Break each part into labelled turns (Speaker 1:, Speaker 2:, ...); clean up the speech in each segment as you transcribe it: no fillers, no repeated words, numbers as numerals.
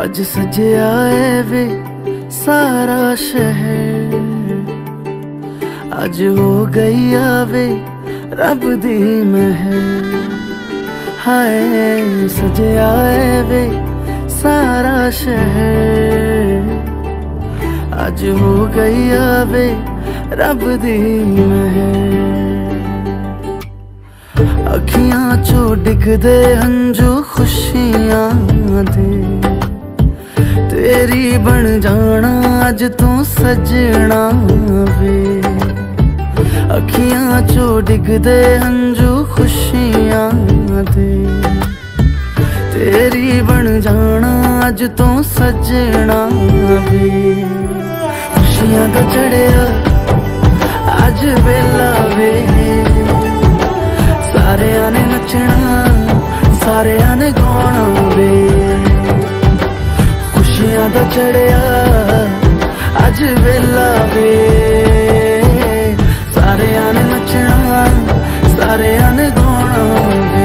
Speaker 1: आज सजया है वे सारा शहर, आज हो गई आवे रब दी महर। हाय सजया है वे सारा शहर, आज हो गई आवे रब दी महर। अखियां चो डिगदे हंजू खुशियां दे, तेरी बन जाना अज तू सजना वे। अखियां चो डिगदे हंजू खुशियां दे, तेरी बन जाना अज तू सजना वे। खुशियां दा चढ़िया अज वेला वे, सारे ने नचना सारे ने गाना वे। खुशियां दा चढ़िया अज वेला वे, सारे ने नचना सारे ने गाना वे।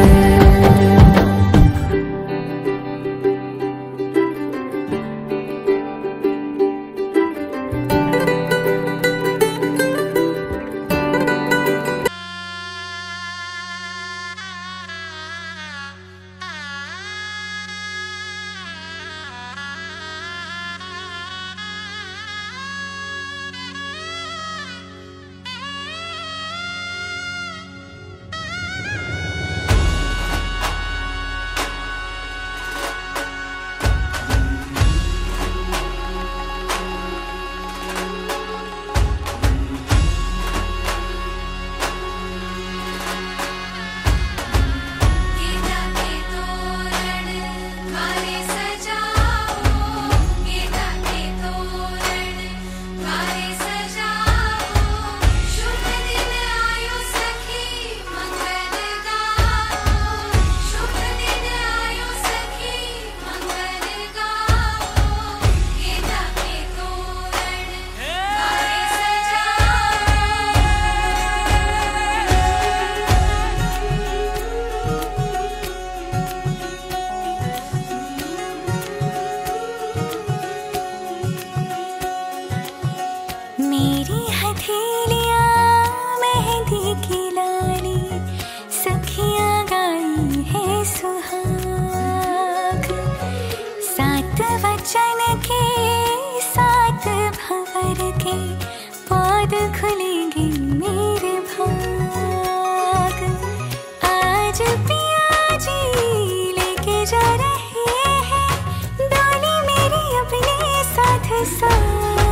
Speaker 2: मेरी हथेलियाँ मेहंदी की लाली, सखियाँ गाई है सुहाग। सात वचन के सात भंवर के, पौध खुलेंगे मेरे भाग। आज पिया जी लेके जा रहे हैं, डोली मेरी अपने साथ साथ।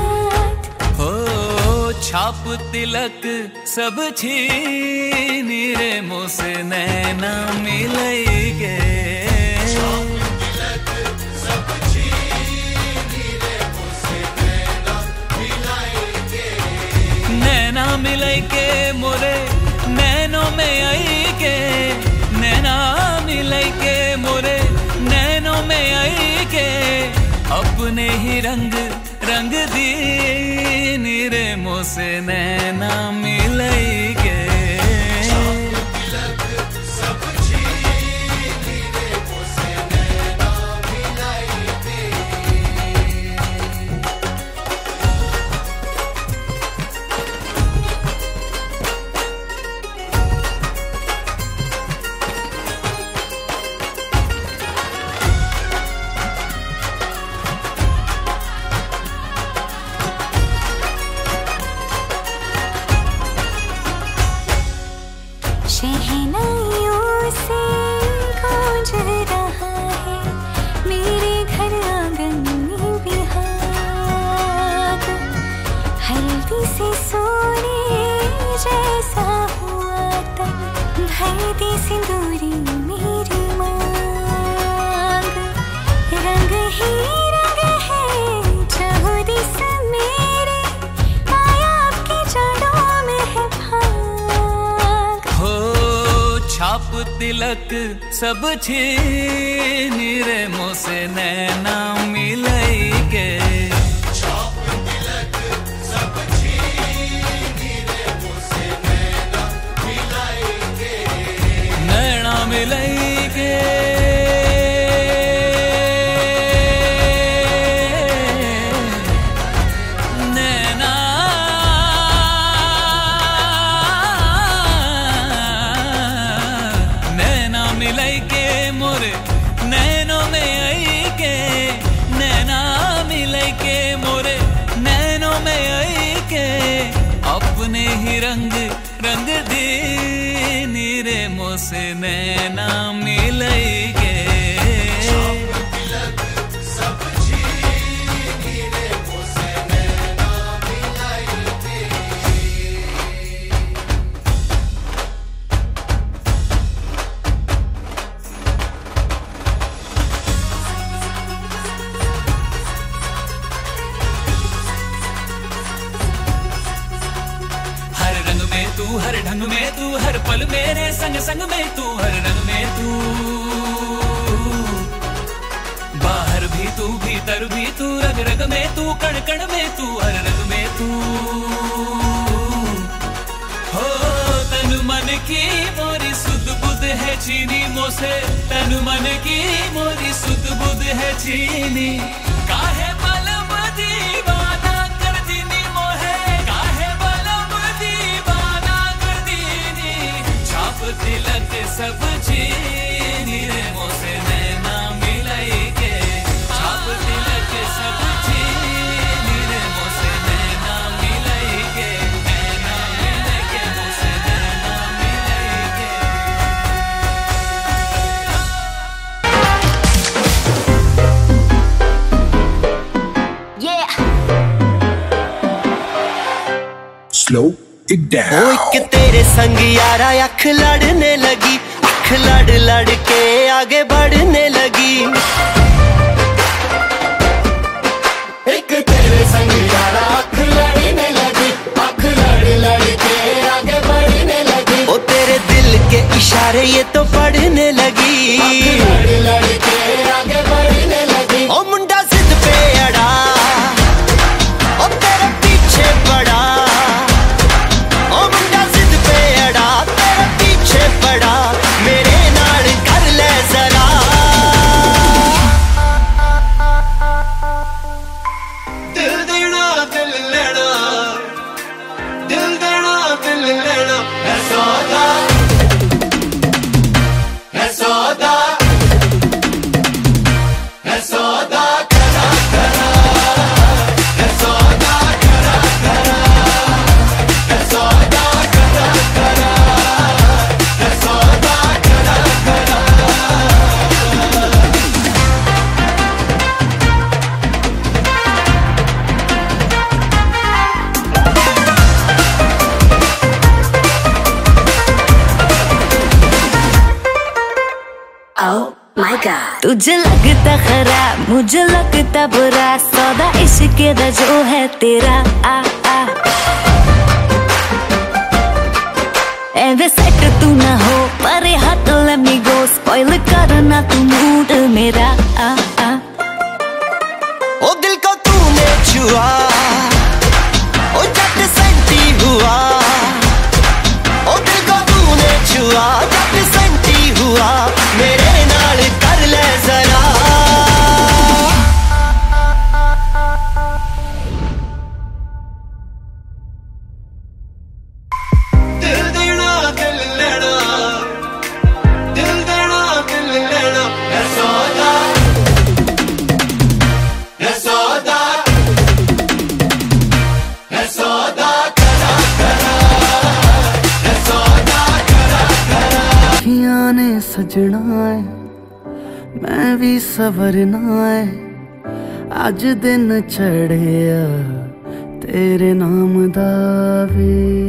Speaker 3: छाप तिलक सब छीन रे मुँह से नैना मिलेंगे। नैना मिलेंगे मोरे नैनों में आएंगे, नैना मिलेंगे मोरे नैनों में आएंगे। अपने ही रंग रंग दी रे मुँह से नैना मिलेंगे।
Speaker 2: शहनाइयों से गूंज रहा है मेरे घर आंगन में बिहाग। हल्दी से सोने जैसा हुआ तब भर दी सिंदूरी मेरी मांग। रंग ही रंग है चाहो दिस मेरे, आया आपकी जड़ों में है भाग।
Speaker 3: छाप तिलक सब छीन रे मुँह से नैना मिलेंगे। छाप तिलक सब छीन रे मुँह से नैना मिलेंगे। नैना मिलेंगे। रंग दी नीरे मोसे नैना मिलैगे हर ढंग में तू हर पल मेरे संग संग में तू हर रंग में तू बाहर भी तू भीतर भी तू रग रग में तू कण कण में तू हर रंग में तू हो तनु मन की मोरी सुध बुध है चीनी मोसे तनु मन की मोरी सुध बुध है चीनी काहे बलम दीवाना कर दीनी मोहे काहे बलम दीवाना कर दीनी छाप तिलक सब चीनी रे मोसे नैना मिलाएगे छाप तिलक सब चीनी रे मोसे नैना मिलाएगे नैना मिलेगे मोसे नैना मिलाएगे
Speaker 4: Slow it down.
Speaker 1: ओ एक तेरे संग यारा अख लड़ने लगी अख लड़ लड़ के आगे बढ़ने लगी
Speaker 4: एक तेरे संग यारा अख लड़ने लगी अख लड़ लड़ के आगे बढ़ने लगी
Speaker 1: ओ तेरे दिल के इशारे ये तो पढ़ने लगी
Speaker 4: लड़ लड़ के आगे बढ़ने लगी
Speaker 1: ओ मुंडा जिद पे अड़ा ओ तेरे पीछे पड़ा ओ मुंडा जिद पे अड़ा तेरे पीछे पड़ा मेरे नाल कर ले जरा
Speaker 4: दिल देना दिल लेना दिल देना दिल लेना है सौदा है सौदा है सौदा करा करा है सौदा करा करा है सौदा करा करा है सौदा करा करा
Speaker 2: तुझे लगता खराब मुझे लगता बुरा सौदा इश्क दा जो है तेरा आ आ एवे सेट तू ना हो पर हाथ let me go spoil करना तू मूड मेरा आ आ
Speaker 1: ओ दिल को तूने छुआ ओ जट सेंटी हुआ ओ दिल को तूने छुआ जट सेंटी हुआ मेरे नाल कर ले जरा
Speaker 4: दिल देना दिल लेना दिल देना दिल लेना है सौदा है सौदा है सौदा करा करा है सौदा करा करा
Speaker 1: अखियां ने सजना है मैं भी सवरना है अज दिन चढ़िया तेरे नाम दा वे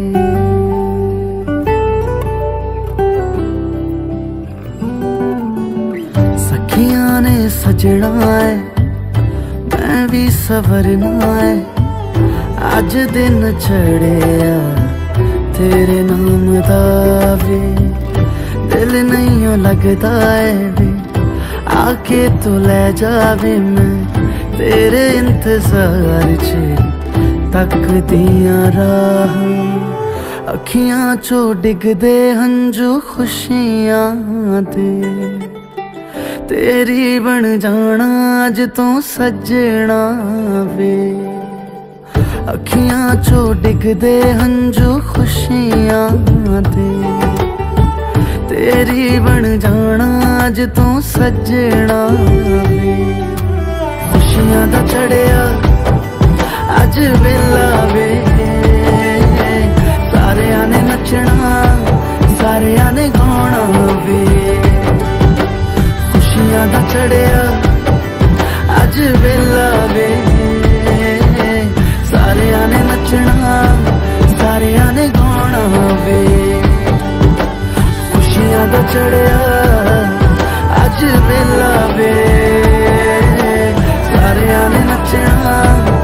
Speaker 1: सखियां ने सजना है मैं भी सवरना है अज दिन चढ़िया तेरे नाम दा वे दिल नहीं लगता है वे आके तो ले जावे मैं तेरे इंतजार च तक दिया राह अखियां चो डिगदे हंजू खुशियां दे तेरी बन जाना अज तो सजना वे अखियां चो डिगदे हंजू खुशियां दे तेरी बन जाना अज तो सजना वे खुशियां दा चढ़िया अज वेला वे सारे आने
Speaker 5: नचना सारिया ने गाना वे खुशियां दा चढ़िया अज वेला वे सारिया ने नचना सारिया ने गाना वे खुशियां दा चढ़िया अज वेला वे सारिया ने नचना